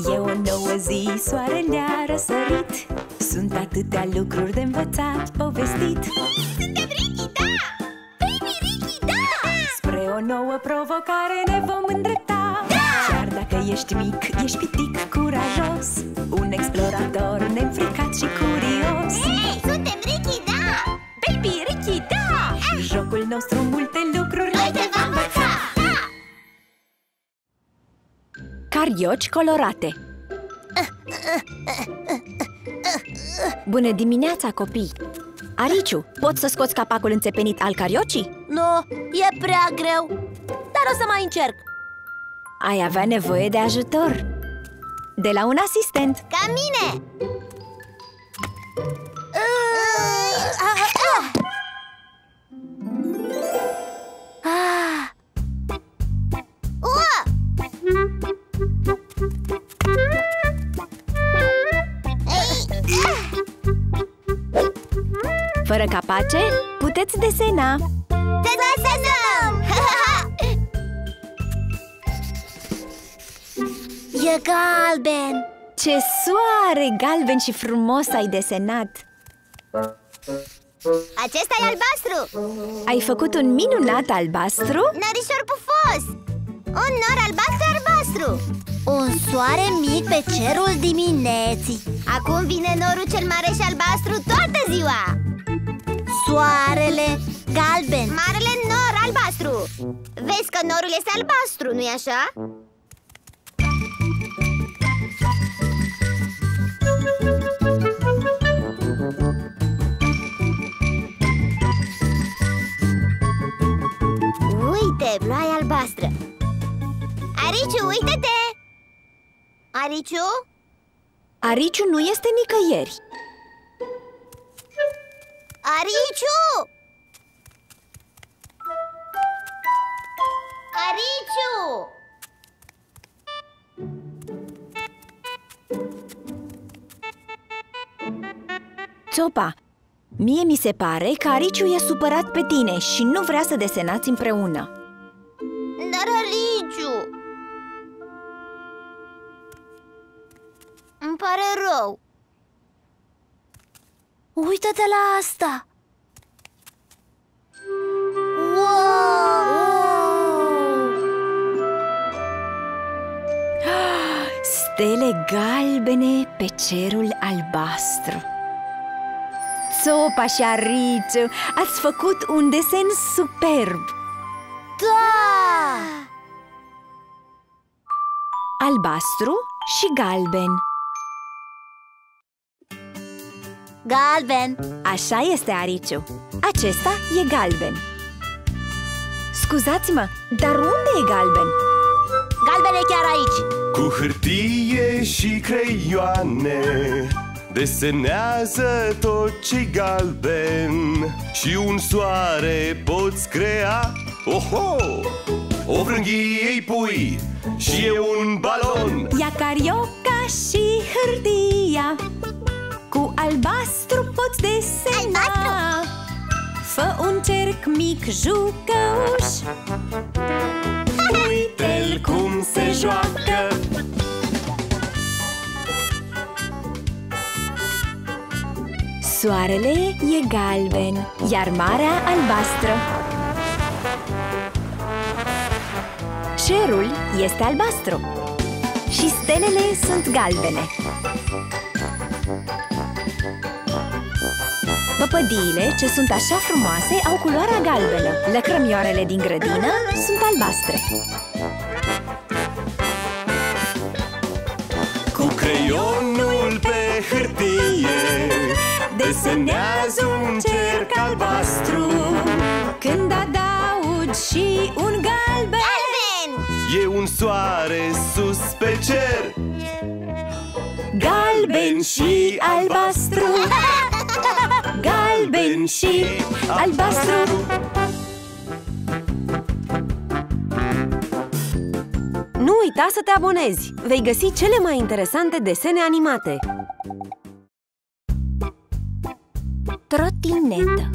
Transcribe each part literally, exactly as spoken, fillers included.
E o nouă zi, soarele a răsărit. Sunt atâtea lucruri de învățat, povestit. Suntem Ricky, da! Baby Ricky, da! Spre o nouă provocare ne vom îndrepta. Da! Chiar dacă ești mic, ești pitic curajos, un explorator neînfricat și curios. Hei, suntem Ricky, da! Baby Ricky, da! Jocul nostru multe lucruri Noi te vom învăța! Da! Carioci colorate. Bună dimineața, copii! Ariciu, poți să scoți capacul înțepenit al cariocii? Nu, e prea greu, dar o să mai încerc. Ai avea nevoie de ajutor de la un asistent. Ca mine! Ah, Ua! Ei, ah! Fără capace, puteți desena. Te desenăm! e galben. Ce soare galben și frumos ai desenat! Acesta e albastru! Ai făcut un minunat albastru? Nărișor pufos! Un nor albastru-albastru! Un soare mic pe cerul dimineții. Acum vine norul cel mare și albastru toată ziua! Soarele galben. Marele nor albastru! Vezi că norul este albastru, nu-i așa? Uite, ploaia albastră! Ariciu, uite-te! Ariciu? Ariciu nu este nicăieri. Ariciu! Ariciu! Țopa, mie mi se pare că Ariciu e supărat pe tine și nu vrea să desenați împreună. Dar Ariciu... Îmi pare rău. Uită-te la asta. Wow! Stele galbene pe cerul albastru. Țopa și Ariciu, ați făcut un desen superb. Da! Albastru și galben. Galben. Așa este, Ariciu. Acesta e galben. Scuzați-mă, dar unde e galben? Galben e chiar aici. Cu hârtie și creioane desenează tot ce-i galben. Și un soare poți crea. Oho! O vrânghie îi pui și e un balon. Ia carioca și hârtia, cu albastru poți desena. Albastru! Fă un cerc mic jucăuș, uite-l cum se joacă. Soarele e galben, iar marea albastră. Cerul este albastru și stelele sunt galbene. Păpădiile, ce sunt așa frumoase, au culoarea galbenă. Lăcrămioarele din grădină sunt albastre. Cu creionul pe hârtie desenează un cerc albastru. Când adaugi și un galben, Galben! E un soare sus pe cer. galben și albastru, galben și albastru. Nu uita să te abonezi! Vei găsi cele mai interesante desene animate. Trotinetă.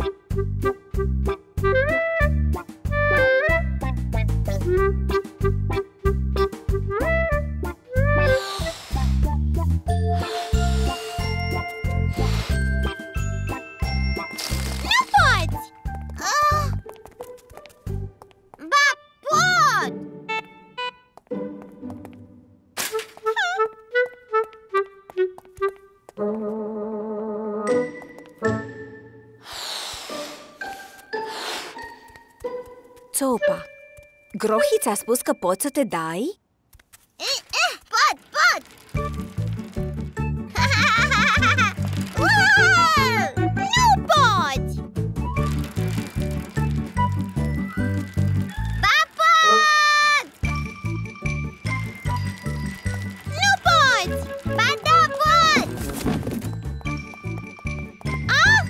Grohi ți-a spus că poți să te dai? Pot, pot! Nu poți! Ba pot! Nu poți! Ba da, pot! Ah!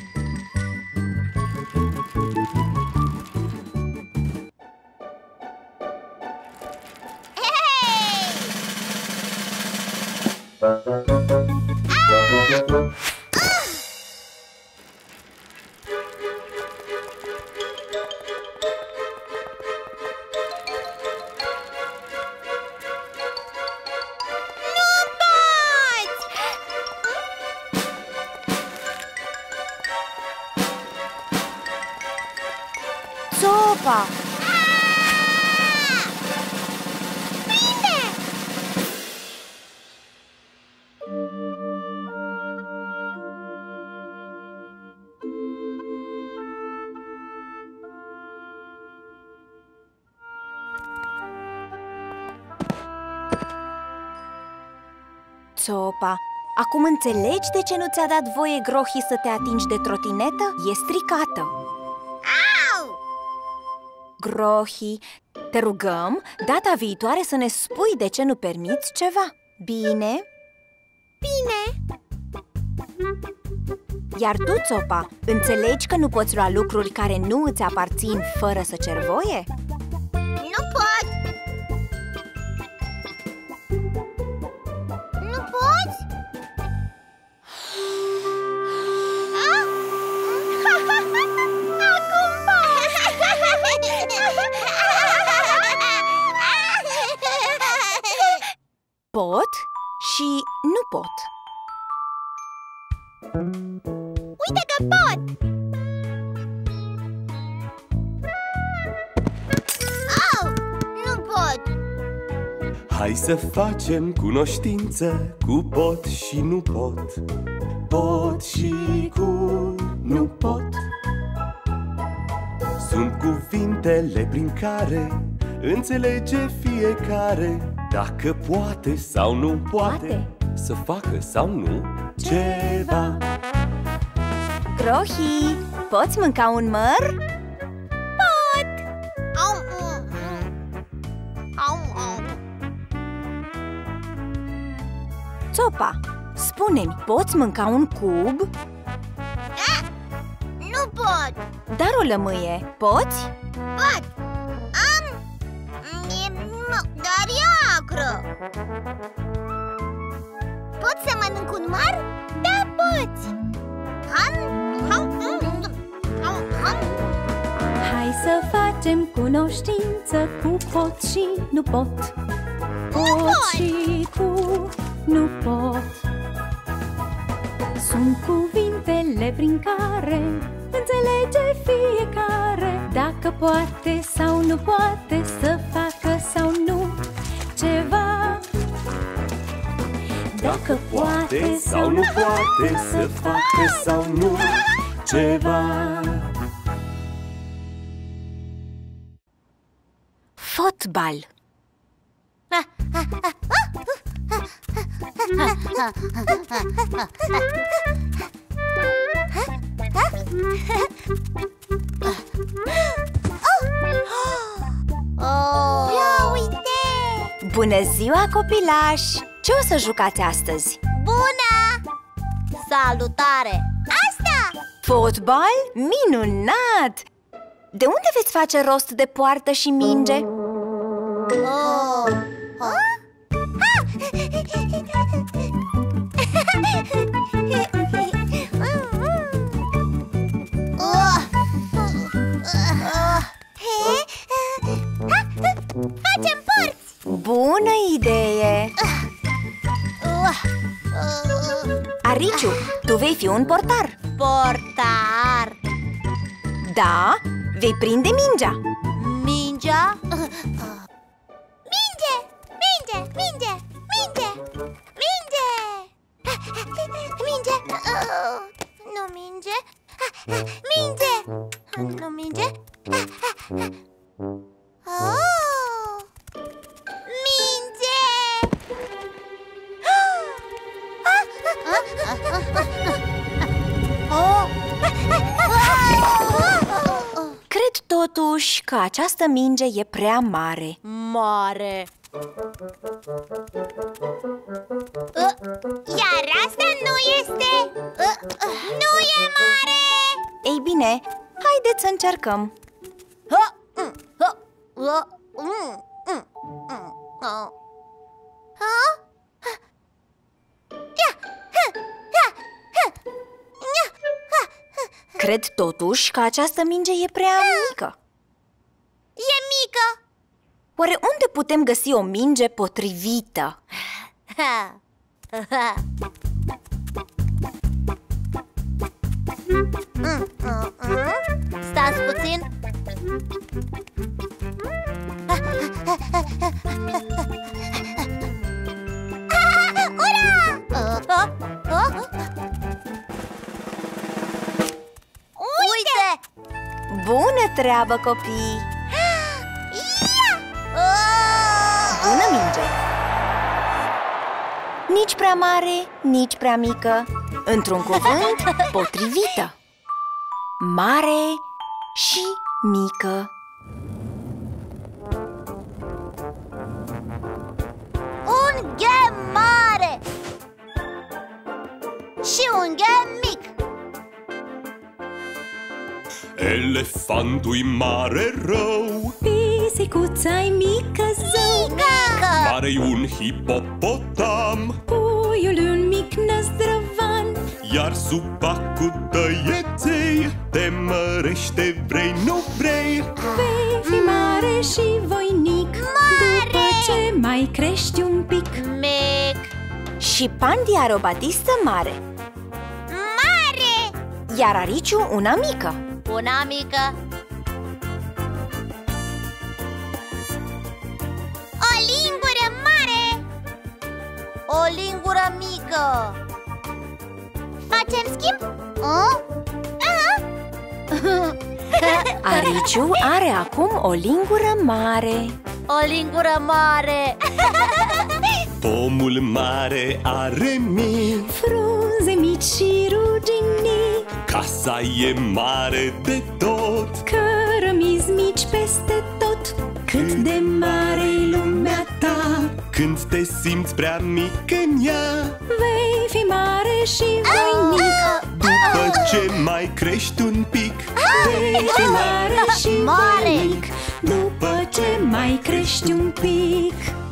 Țopa! Țopa, acum înțelegi de ce nu ți-a dat voie Grohi să te atingi de trotinetă? E stricată. Au! Grohi, te rugăm data viitoare să ne spui de ce nu permiți ceva. Bine? Bine! Iar tu, Țopa, înțelegi că nu poți lua lucruri care nu îți aparțin fără să ceri voie? Nu pot! Nu poți? Ah? Acum Pot și nu pot. Uite că pot! Au! Nu pot! Hai să facem cunoștință cu pot și nu pot. Pot și cu nu pot. Sunt cuvintele prin care înțelege fiecare dacă poate sau nu poate, Poate. să facă sau nu ceva. Grohi, poți mânca un măr? Au! mm, mm. Au! Au! Țopa, spune-mi, poți mânca un cub? Nu pot! Dar o lămâie, poți? Pot! Am! E, m- dar e acră! Poți să mănânc un măr? Da, poți! Ham! Ham! mm, Ham! Ham! Hai să facem cunoștință cu pot și nu pot. Pot și cu nu pot. Sunt cuvintele prin care înțelege fiecare dacă poate sau nu poate să facă sau nu ceva. Dacă poate sau nu poate să facă sau nu ceva. Fotbal. Oh! Ia uite! Bună ziua, copilași! Ce o să jucați astăzi? Bună! Salutare! Asta! Fotbal? Minunat! De unde veți face rost de poartă și minge? Oh! Ah! Facem porți! Bună idee! Ariciu, tu vei fi un portar. Portar! Da, vei prinde mingea. Mingea? Minge! Minge! Minge! Minge! Minge! Minge! Oh, nu minge! Minge! Nu minge! Oh! totuși că această minge e prea mare. Mare. Uh, Iar asta nu este uh, uh, Nu e mare. Ei bine, haideți să încercăm. Ha, mm, ha, ha, mm, mm, mm, ha. Ha? Ia, ha, ha, ha, ia, ha. Cred totuși că această minge e prea mică. E mică. Oare unde putem găsi o minge potrivită? Ha, ha. Mm, mm, mm. Stați puțin. Ura! Uh, uh, uh. Uite! Bună treabă, copii! Ia! Uh! Bună minge! Nici prea mare, nici prea mică. Într-un cuvânt, potrivită. Mare și mică. Un ghem mare și un ghem mic. Elefantul-i mare rău, Pisicuța-i mică zău, Mică! mare-i un hipopotam, puiul un mic năzdrăvan. iar supa cu tăieței te mărește, vrei, nu vrei. Vei fi mare și voinic, Mare! după ce mai crești un pic. Mic. Și Pandi are o batistă mare, Mare! iar Ariciu una mică. Una mică. O lingură mare. O lingură mică. Facem schimb? Oh? Uh-huh. Ariciu are acum o lingură mare. O lingură mare. Pomul mare are mii, Frunze mici și ruginii, casa e mare de tot. cărămizi mici peste tot. Cât de mare-i lumea ta, Când te simți prea mic în ea, vei fi mare și voinic. după ce mai crești un pic, Vei fi mare și Mare! voinic, după ce mai crești un pic.